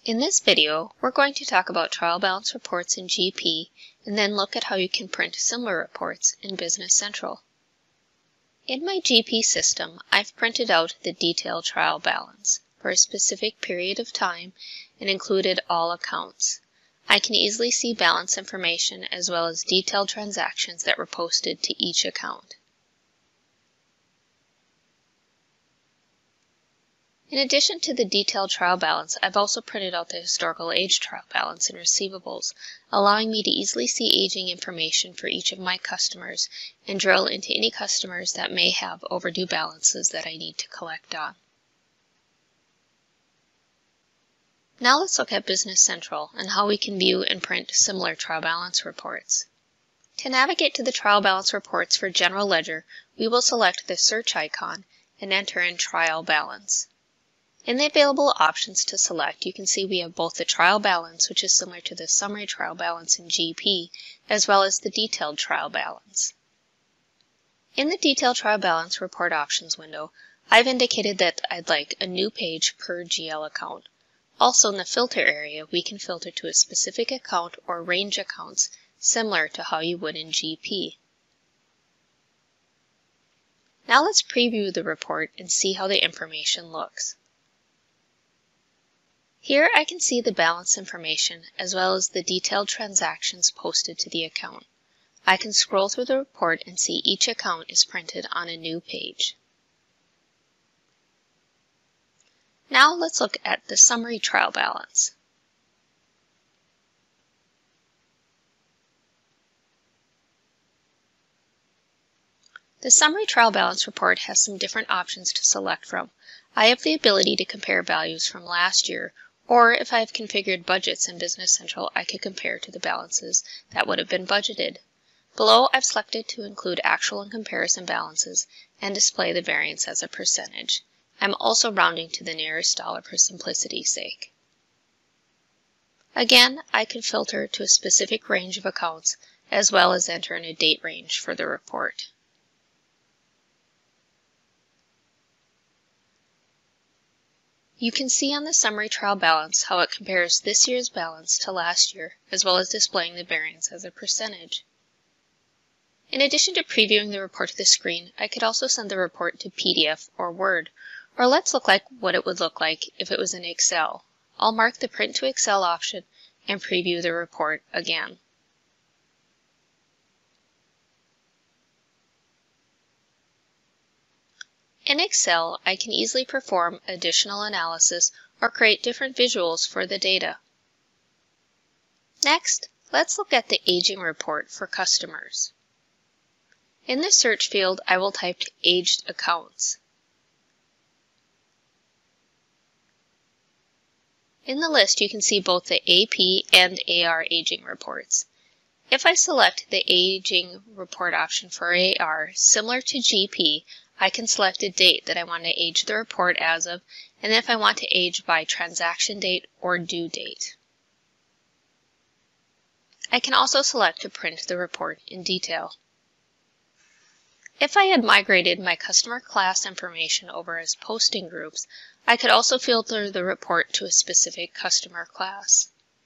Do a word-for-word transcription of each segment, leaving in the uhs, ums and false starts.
In this video, we're going to talk about trial balance reports in G P and then look at how you can print similar reports in Business Central. In my G P system, I've printed out the detailed trial balance for a specific period of time and included all accounts. I can easily see balance information as well as detailed transactions that were posted to each account. In addition to the detailed trial balance, I've also printed out the historical age trial balance and receivables, allowing me to easily see aging information for each of my customers and drill into any customers that may have overdue balances that I need to collect on. Now let's look at Business Central and how we can view and print similar trial balance reports. To navigate to the trial balance reports for General Ledger, we will select the search icon and enter in Trial Balance. In the available options to select, you can see we have both the trial balance, which is similar to the summary trial balance in G P, as well as the detailed trial balance. In the detailed trial balance report options window, I've indicated that I'd like a new page per G L account. Also in the filter area, we can filter to a specific account or range accounts, similar to how you would in G P. Now let's preview the report and see how the information looks. Here I can see the balance information as well as the detailed transactions posted to the account. I can scroll through the report and see each account is printed on a new page. Now let's look at the summary trial balance. The summary trial balance report has some different options to select from. I have the ability to compare values from last year, or if I have configured budgets in Business Central, I could compare to the balances that would have been budgeted. Below, I've selected to include actual and comparison balances and display the variance as a percentage. I'm also rounding to the nearest dollar for simplicity's sake. Again, I can filter to a specific range of accounts as well as enter in a date range for the report. You can see on the summary trial balance how it compares this year's balance to last year, as well as displaying the variance as a percentage. In addition to previewing the report to the screen, I could also send the report to P D F or Word, or let's look like what it would look like if it was in Excel. I'll mark the Print to Excel option and preview the report again. In Excel, I can easily perform additional analysis or create different visuals for the data. Next, let's look at the aging report for customers. In the search field, I will type aged accounts. In the list, you can see both the A P and A R aging reports. If I select the aging report option for A R, similar to G P, I can select a date that I want to age the report as of, and if I want to age by transaction date or due date. I can also select to print the report in detail. If I had migrated my customer class information over as posting groups, I could also filter the report to a specific customer class.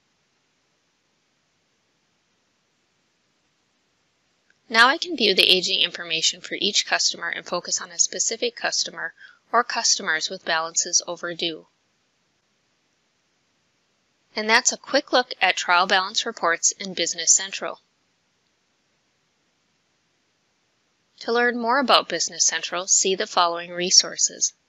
Now I can view the aging information for each customer and focus on a specific customer or customers with balances overdue. And that's a quick look at trial balance reports in Business Central. To learn more about Business Central, see the following resources.